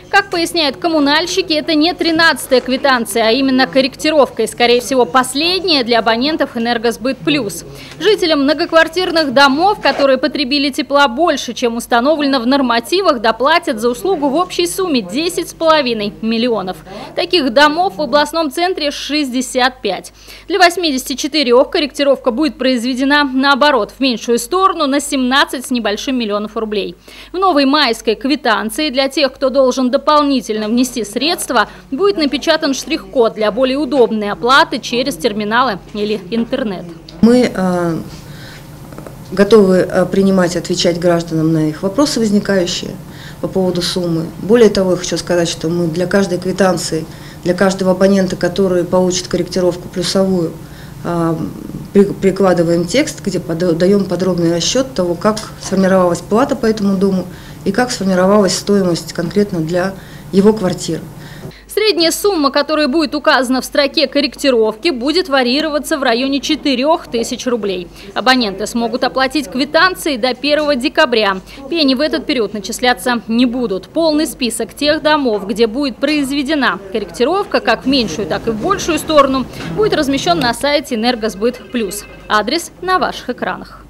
Как поясняют коммунальщики, это не 13-я квитанция, а именно корректировка. И, скорее всего, последняя для абонентов «Энергосбыт Плюс». Жителям многоквартирных домов, которые потребили тепла больше, чем установлено в нормативах, доплатят за услугу в общей сумме 10,5 миллионов. Таких домов в областном центре 65. Для 84 корректировка будет произведена, наоборот, в меньшую сторону, на 17 с небольшим миллионов рублей. В новой майской квитанции для тех, кто должен дополнительно внести средства, будет напечатан штрих-код для более удобной оплаты через терминалы или интернет. Мы готовы принимать, отвечать гражданам на их вопросы, возникающие по поводу суммы. Более того, я хочу сказать, что мы для каждой квитанции, для каждого абонента, который получит корректировку плюсовую, прикладываем текст, где даем подробный расчет того, как сформировалась плата по этому дому и как сформировалась стоимость конкретно для его квартиры. Средняя сумма, которая будет указана в строке корректировки, будет варьироваться в районе 4000 рублей. Абоненты смогут оплатить квитанции до 1 декабря. Пени в этот период начисляться не будут. Полный список тех домов, где будет произведена корректировка, как в меньшую, так и в большую сторону, будет размещен на сайте «Энергосбыт Плюс». Адрес на ваших экранах.